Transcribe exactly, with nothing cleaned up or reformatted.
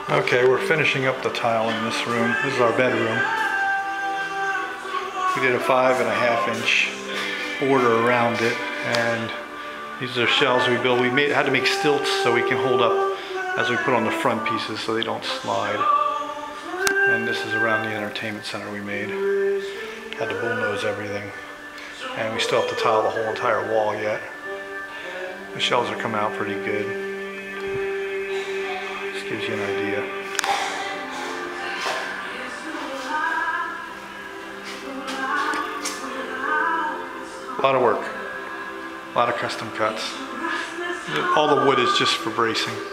Okay, we're finishing up the tile in this room. This is our bedroom. We did a five and a half inch border around it, and these are shelves we built. We made, had to make stilts so we can hold up as we put on the front pieces so they don't slide. And this is around the entertainment center we made. Had to bullnose everything. And we still have to tile the whole entire wall yet. The shelves are coming out pretty good. This gives you an idea. A lot of work. A lot of custom cuts. All the wood is just for bracing.